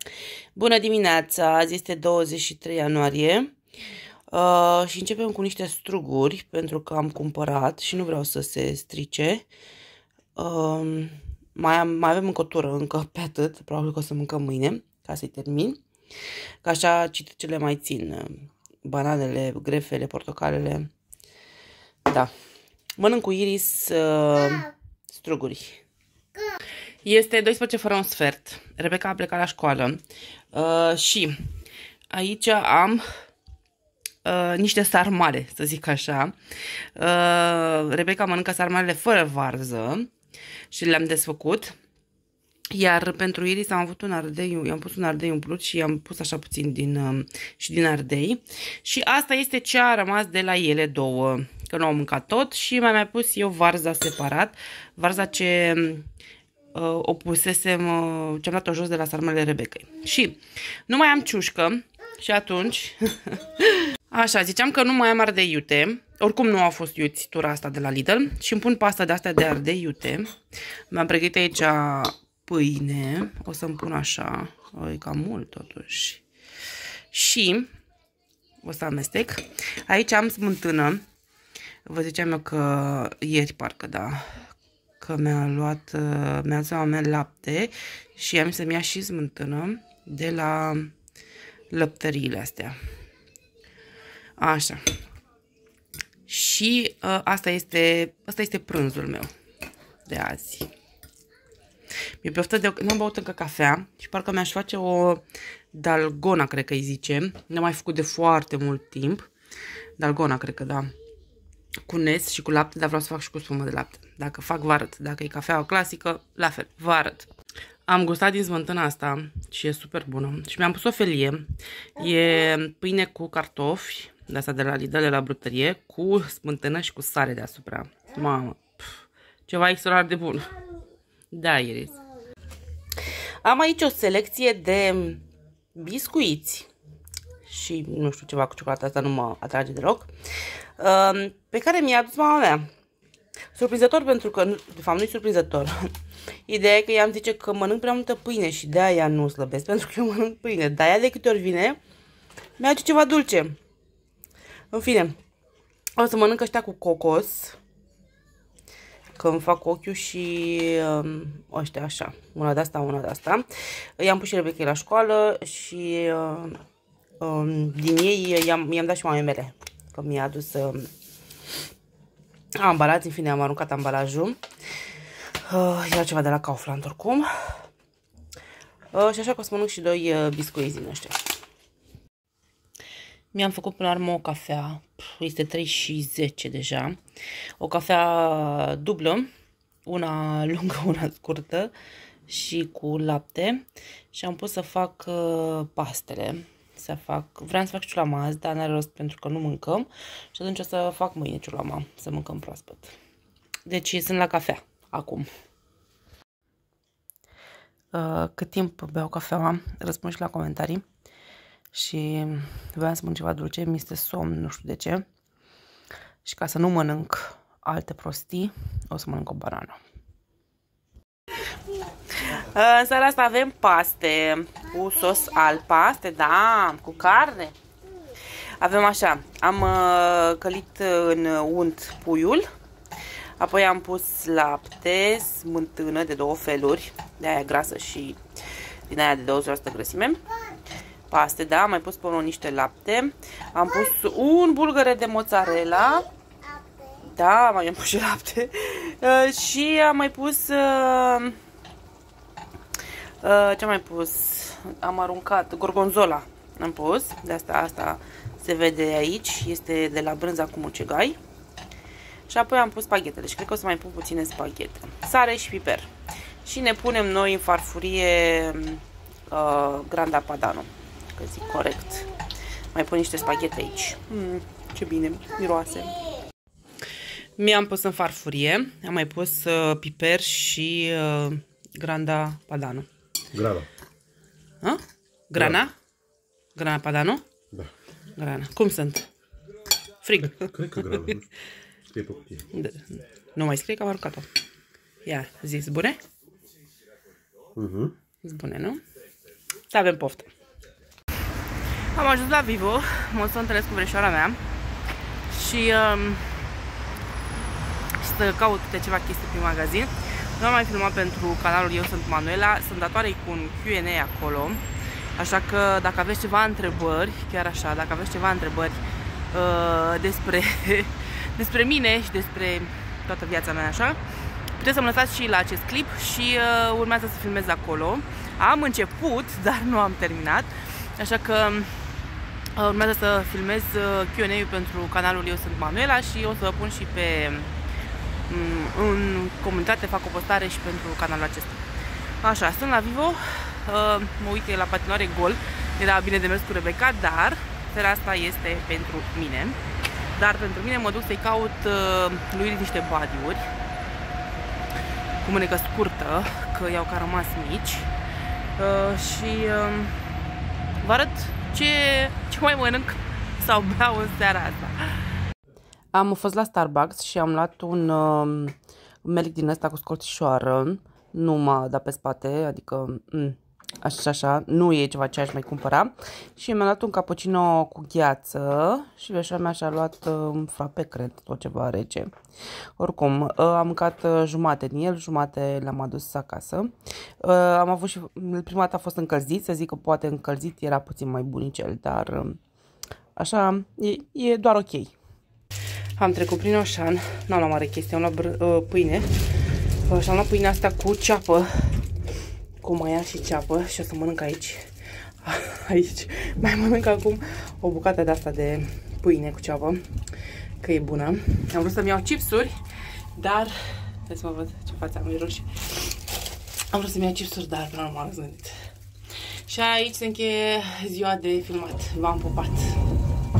Bună dimineața! Azi este 23 ianuarie și începem cu niște struguri pentru că am cumpărat și nu vreau să se strice. Mai avem încă o tură încă pe atât, probabil că o să mâncăm mâine ca să-i termin. Că așa citricele mai țin, bananele, grefele, portocalele. Da. Mănânc cu Iris struguri. Este 12 fără un sfert. Rebecca a plecat la școală și aici am niște sarmale, să zic așa. Rebecca mănâncă sarmalele fără varză și le-am desfăcut. Iar pentru Iris am avut un ardei, i-am pus un ardei umplut și i-am pus așa puțin din ardei. Și asta este ce a rămas de la ele două, că nu au mâncat tot și mai pus eu varza separat. Varza ce o pusesem, ce-am dat-o jos de la sarmalele Rebecca. Și nu mai am ciușcă și atunci, așa, ziceam că nu mai am ardei iute. Oricum nu a fost iuți tura asta de la Lidl și îmi pun pasta de astea de ardei iute. Mi-am pregătit aici pâine, o să-mi pun așa, e cam mult totuși. Și o să amestec. Aici am smântână. Vă ziceam eu că ieri parcă, da, că mi-a luat mama mea lapte și am să-mi ia și smântână de la lăptăriile astea. Așa. Și asta este prânzul meu de azi. Mi-e poftă de... N-am băut încă cafea și parcă mi-aș face o dalgona, cred că îi zice. N-am mai făcut de foarte mult timp. Dalgona, cred că da. Cu nes și cu lapte, dar vreau să fac și cu spumă de lapte. Dacă fac, vă arăt. Dacă e cafeaua clasică, la fel, vă arăt. Am gustat din smântâna asta și e super bună. Și mi-am pus o felie. E pâine cu cartofi, de asta de la Lidl, de la brutărie, cu smântână și cu sare deasupra. Mamă, ceva extraordinar de bun. Da, Iris. Am aici o selecție de biscuiți și nu știu, ceva cu ciocolată, asta nu mă atrage deloc, pe care mi-a adus mama mea. Surprinzător pentru că, de fapt nu-i surprinzător. Ideea e că ea îmi zice că mănânc prea multă pâine și de-aia nu slăbesc, pentru că eu mănânc pâine. Dar ea de câte ori vine, mi-aduce ceva dulce. În fine, o să mănânc ăștia cu cocos, că îmi fac ochiul și ăștia așa, una de asta, una de asta. I-am pus și Rebecca la școală și din ei i-am dat și mamei mele, că mi-a adus ambalați, în fine am aruncat ambalajul. Era ceva de la Kaufland oricum. Și așa că o să mănânc și doi biscuiți din ăștia. Mi-am făcut până la urmă o cafea, este 3:10 deja. O cafea dublă, una lungă, una scurtă și cu lapte. Și am pus să fac pastele. Vreau să fac ciulama azi, dar n-are rost pentru că nu mâncăm. Și atunci o să fac mâine ciulama, să mâncăm proaspăt. Deci sunt la cafea, acum. Cât timp beau cafeaua? Răspund și la comentarii. Și voiam să mănânc ceva dulce, mi este somn, nu știu de ce. Și ca să nu mănânc alte prostii, o să mănânc o banană. În seara asta avem paste cu sos alb, paste, da, cu carne. Avem așa, am călit în unt puiul, apoi am pus lapte, smântână de două feluri, de aia grasă și din aia de 20% grăsime. Paste, da, am mai pus pe unul niște lapte. Am pus un bulgăre de mozzarella. Da, mai am pus și lapte. Și am mai pus... ce am mai pus? Am aruncat gorgonzola. Am pus. De asta se vede aici. Este de la brânza cu mucegai. Și apoi am pus spaghetele. Și cred că o să mai pun puține spaghete. Sare și piper. Și ne punem noi în farfurie Granda Padano. Că zic corect. Mai pun niște spaghete aici. Ce bine, miroase. Mi-am pus în farfurie. Am mai pus piper și Granda Padano. Grana. A? Grana? Grana Padano? Da. Grana. Cum sunt? Frig. Cred că grana. Scrie pe cutie. Nu mai scrie că am aruncat-o. Ia, zis bune? Sunt Bune, nu? să avem poftă. Am ajuns la Vivo, mă să întâlnesc cu vreșoara mea și să caut câte ceva chestii prin magazin. Nu am mai filmat pentru canalul Eu Sunt Manuela, sunt datoare cu un Q&A acolo, așa că dacă aveți ceva întrebări, chiar așa, dacă aveți ceva întrebări despre mine și despre toată viața mea, așa, puteți să-mi lăsați și la acest clip și urmează să filmez acolo. Am început, dar nu am terminat, așa că urmează să filmez Q&A-ul pentru canalul Eu Sunt Manuela și o să pun și în comunitate, fac o postare și pentru canalul acesta. Așa, sunt la Vivo, mă uit la patinoare gol, era bine de mers cu Rebecca, dar seara asta este pentru mine. Dar pentru mine mă duc să-i caut lui niște body-uri cu mânecă scurtă, că i-au cam rămas mici. Și vă arăt ce mai mănânc sau beau în seara asta. Am fost la Starbucks și am luat un melc din ăsta cu scorțișoară. Nu m-a dat pe spate, adică așa, nu e ceva ce aș mai cumpăra. Și mi-am luat un cappuccino cu gheață și veșoara mea și-a luat un frappe, cred, tot ceva rece. Oricum, am mâncat jumate din el, jumate l-am adus acasă. Am avut și, prima dată a fost încălzit, să zic că poate încălzit era puțin mai bunicel, dar așa, e doar ok. Am trecut prin Oșan, n-am luat mare chestie, am luat pâine și am luat pâinea asta cu ceapă, cu maia și ceapă și o să mănânc aici. Aici mai mănânc acum o bucată de asta de pâine cu ceapă, că e bună. Am vrut să-mi iau chipsuri, dar, hai să mă văd ce față am, e roșie. Am vrut să-mi iau chipsuri, dar până nu m-am răzgândit. Și aici se încheie ziua de filmat. V-am pupat!